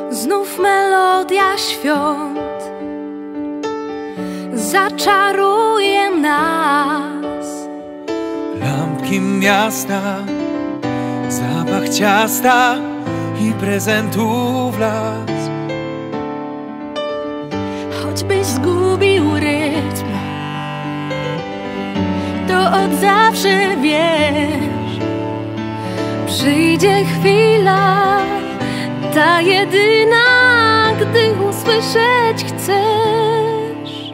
Znów melodia świąt zaczaruje nas. Lampki miasta, zapach ciasta i prezentów las. Choćbyś zgubił rytm, to od zawsze wiesz, przyjdzie chwila, ta jedyna, gdy usłyszeć chcesz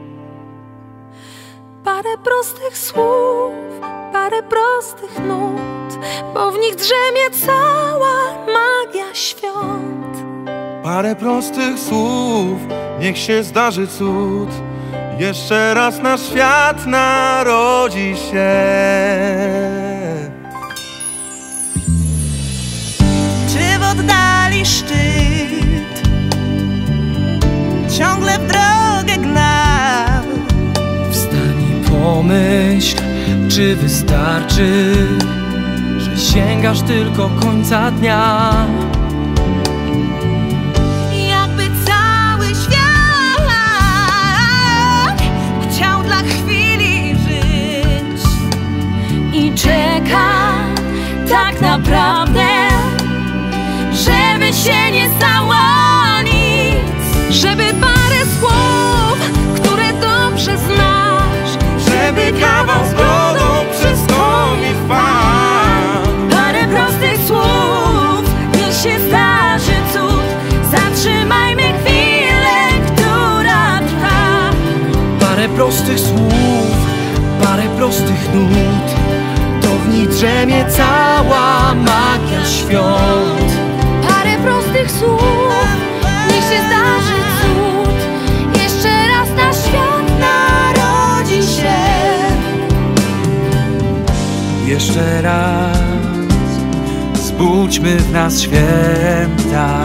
parę prostych słów, parę prostych nut, bo w nich drzemie cała magia świąt. Parę prostych słów, niech się zdarzy cud. Jeszcze raz na świat narodzi się. Czy w oddali szczyt ciągle w drogę gnał? Wstań i pomyśl, czy wystarczy, że sięgasz tylko końca dnia. Jakby cały świat chciał dla chwili żyć I czeka tak naprawdę, żeby się nie stało nic. Żeby parę słów, które dobrze znasz, Żeby kawał z brodą przez konie wpadł. parę prostych słów, niech się zdarzy cud. Zatrzymajmy chwilę, która trwa. Parę prostych słów, parę prostych nut, to w nich drzemie cała magia świąt. Parę prostych słów, niech się zdarzy cud. Jeszcze raz na świat narodzi się. Jeszcze raz zbudźmy w nas święta.